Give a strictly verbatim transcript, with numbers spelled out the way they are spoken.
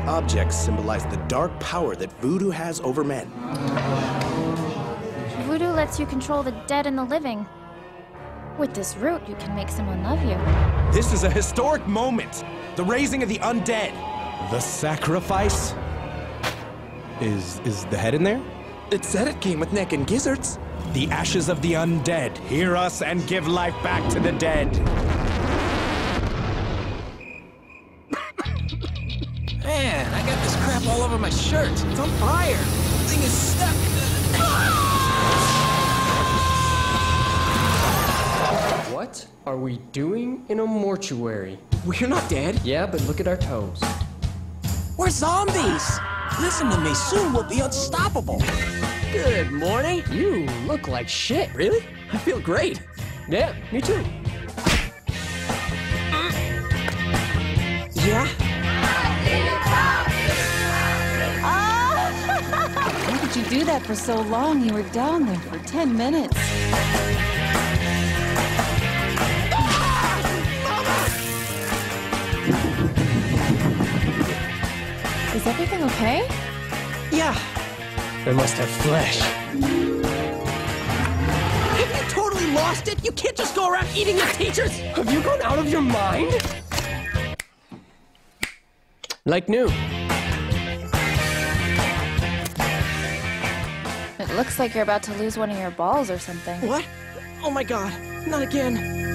objects symbolize the dark power that voodoo has over men. Voodoo lets you control the dead and the living. With this root, you can make someone love you. This is a historic moment. The raising of the undead. The sacrifice? Is, is the head in there? It said it came with neck and gizzards. The ashes of the undead. Hear us and give life back to the dead. Man, I got this crap all over my shirt. It's on fire. The thing is stuck. What are we doing in a mortuary? We're not dead. Yeah, but look at our toes. We're zombies. Listen to me, soon we'll be unstoppable. Good morning. You look like shit. Really? I feel great. Yeah, me too. Yeah? How did you do that for so long? You were down there for ten minutes. Is everything okay? Yeah. They must have flesh. Have you totally lost it? You can't just go around eating your teachers. Have you gone out of your mind? Like new. It looks like you're about to lose one of your balls or something. What? Oh my god, not again.